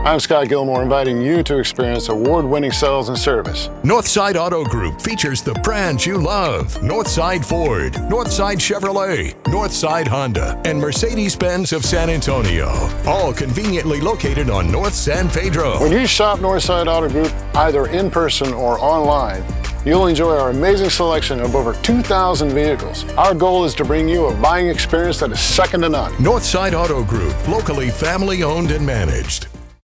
I'm Scott Gilmore, inviting you to experience award-winning sales and service. Northside Auto Group features the brands you love: Northside Ford, Northside Chevrolet, Northside Honda, and Mercedes-Benz of San Antonio. All conveniently located on North San-Pedro. When you shop Northside Auto Group, either in person or online, you'll enjoy our amazing selection of over 2,000 vehicles. Our goal is to bring you a buying experience that is second to none. Northside Auto Group, locally family owned and managed.